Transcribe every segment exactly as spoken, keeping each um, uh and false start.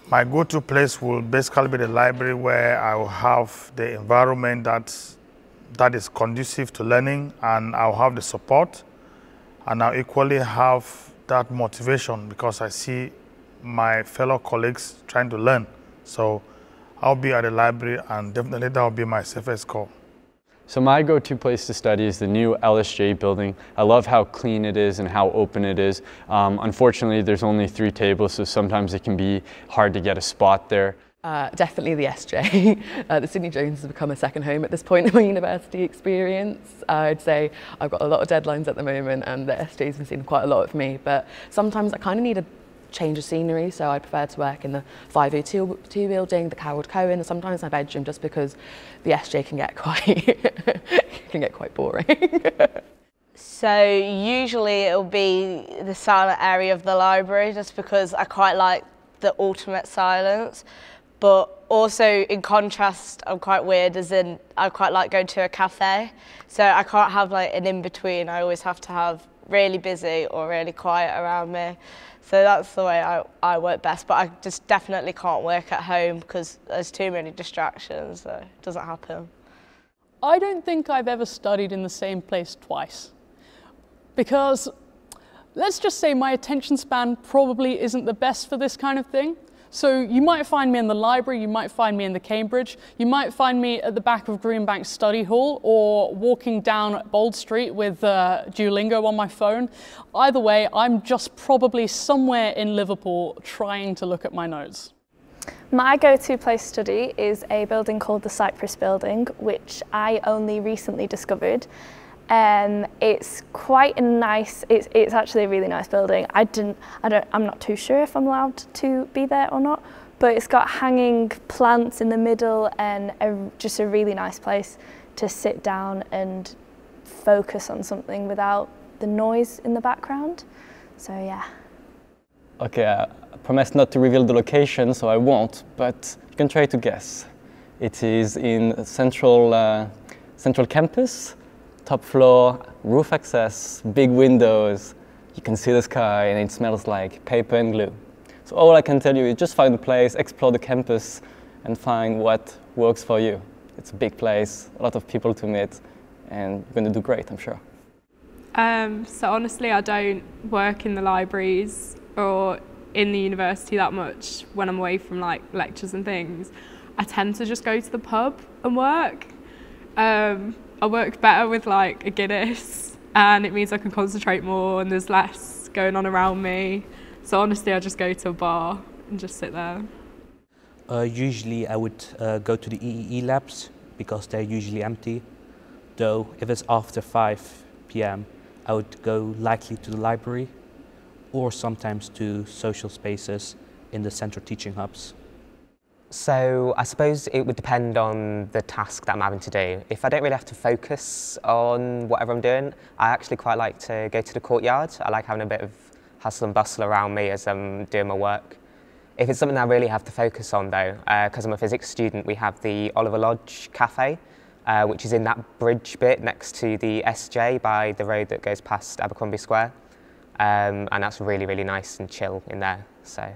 My go-to place will basically be the library, where I will have the environment that, that is conducive to learning, and I'll have the support, and I'll equally have that motivation because I see my fellow colleagues trying to learn. So I'll be at the library, and definitely that will be my safest call. So my go-to place to study is the new L S J building. I love how clean it is and how open it is. Um, unfortunately, there's only three tables, so sometimes it can be hard to get a spot there. Uh, definitely the S J. uh, the Sidney Jones has become a second home at this point in my university experience. Uh, I'd say I've got a lot of deadlines at the moment, and the S J's been seeing quite a lot of me, but sometimes I kind of need a change of scenery, so I prefer to work in the five oh two building, the Harold Cohen, and sometimes my bedroom, just because the S J can get quite can get quite boring. So usually it'll be the silent area of the library, just because I quite like the ultimate silence. But also, in contrast, I'm quite weird, as in I quite like going to a cafe, so I can't have like an in-between. I always have to have really busy or really quiet around me. So that's the way I, I work best, but I just definitely can't work at home because there's too many distractions, so it doesn't happen. I don't think I've ever studied in the same place twice, because let's just say my attention span probably isn't the best for this kind of thing. So you might find me in the library, you might find me in the Cambridge, you might find me at the back of Greenbank Study Hall, or walking down Bold Street with uh, Duolingo on my phone. Either way, I'm just probably somewhere in Liverpool trying to look at my notes. My go-to place to study is a building called the Cypress Building, which I only recently discovered. Um, it's quite a nice, it's, it's actually a really nice building. I didn't, I don't, I'm not too sure if I'm allowed to be there or not, but it's got hanging plants in the middle and a, just a really nice place to sit down and focus on something without the noise in the background. So yeah. Okay, I promise not to reveal the location, so I won't, but you can try to guess. It is in central, uh, central campus. Top floor, roof access, big windows, you can see the sky, and it smells like paper and glue. So all I can tell you is just find a place, explore the campus, and find what works for you. It's a big place, a lot of people to meet, and you're going to do great, I'm sure. Um, so honestly, I don't work in the libraries or in the university that much when I'm away from like lectures and things. I tend to just go to the pub and work. Um, I work better with like a Guinness, and it means I can concentrate more and there's less going on around me. So honestly, I just go to a bar and just sit there. Uh, usually I would uh, go to the E E E labs because they're usually empty. Though if it's after five p m I would go likely to the library or sometimes to social spaces in the central teaching hubs. So I suppose it would depend on the task that I'm having to do. If I don't really have to focus on whatever I'm doing, I actually quite like to go to the courtyard. I like having a bit of hustle and bustle around me as I'm doing my work. If it's something I really have to focus on though, because uh, I'm a physics student, we have the Oliver Lodge Cafe, uh, which is in that bridge bit next to the S J by the road that goes past Abercrombie Square. Um, and that's really, really nice and chill in there. So.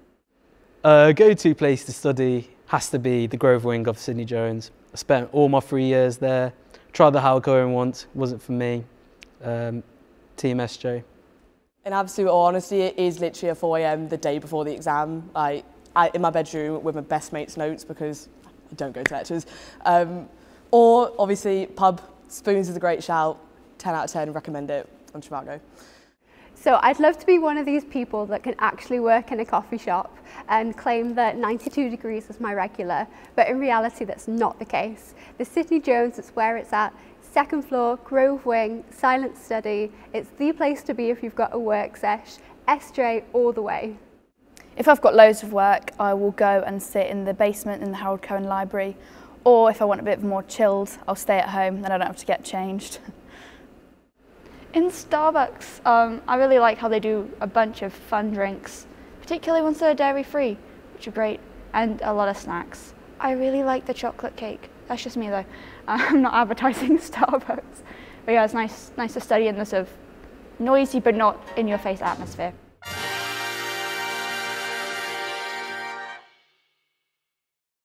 A go-to place to study has to be the Grove Wing of Sidney Jones. I spent all my three years there. Tried the Harold Cohen once, wasn't for me. Um, Team S J. In absolute honesty, it is literally at four a m the day before the exam. I, I in my bedroom with my best mate's notes because I don't go to lectures. Um, or obviously pub. Spoons is a great shout. ten out of ten, recommend it on Trivago. So I'd love to be one of these people that can actually work in a coffee shop and claim that ninety-two degrees is my regular, but in reality that's not the case. The Sidney Jones is where it's at, second floor, Grove Wing, silent study. It's the place to be if you've got a work sesh, S J all the way. If I've got loads of work, I will go and sit in the basement in the Harold Cohen Library, or if I want a bit more chilled, I'll stay at home, then I don't have to get changed. In Starbucks, um, I really like how they do a bunch of fun drinks, particularly ones that are dairy-free, which are great, and a lot of snacks. I really like the chocolate cake. That's just me though. I'm not advertising Starbucks. But yeah, it's nice, nice to study in this sort of noisy but not in-your-face atmosphere.